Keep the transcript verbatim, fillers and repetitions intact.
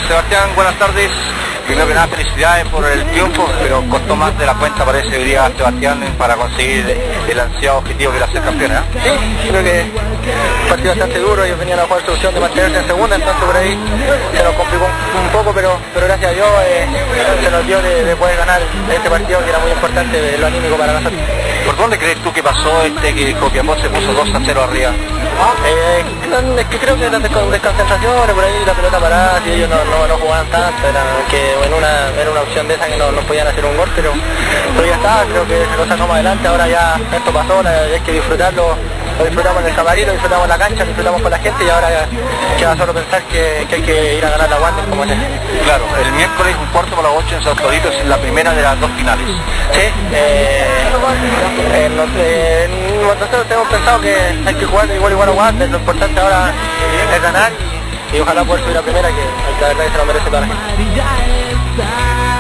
Sebastián, buenas tardes. Primero que nada, felicidades por el triunfo, pero costó más de la cuenta, parece, hoy día a Sebastián para conseguir el ansiado objetivo que era ser campeón, ¿eh? Sí, creo que un partido bastante duro. Ellos venían a jugar solución de mantenerse en segunda, entonces por ahí se nos complicó un, un poco, pero, pero gracias a Dios eh, se nos dio de, de poder ganar este partido, que era muy importante, lo anímico para nosotros. ¿Por dónde crees tú que pasó este que Copiapó se puso dos a cero arriba? Eh, es que creo que eran desconcentraciones, por ahí la pelota parada, y ellos no, no, no jugaban tanto, era, que en una, era una opción de esa que no, no podían hacer un gol, pero, pero ya está, creo que lo sacamos adelante. Ahora ya esto pasó, hay que disfrutarlo, lo disfrutamos en el camarín, lo disfrutamos en la cancha, lo disfrutamos con la gente, y ahora ya queda solo pensar que, que hay que ir a ganar la Wander como es. Claro, el miércoles un cuarto por las ocho en Sausalito, es la primera de las dos finales. Sí, eh, eh, no sé, nosotros tenemos pensado que hay que jugar de igual igual a Wander, lo importante ahora es ganar y, y ojalá poder subir a primera, que la verdad que se lo merece toda la gente.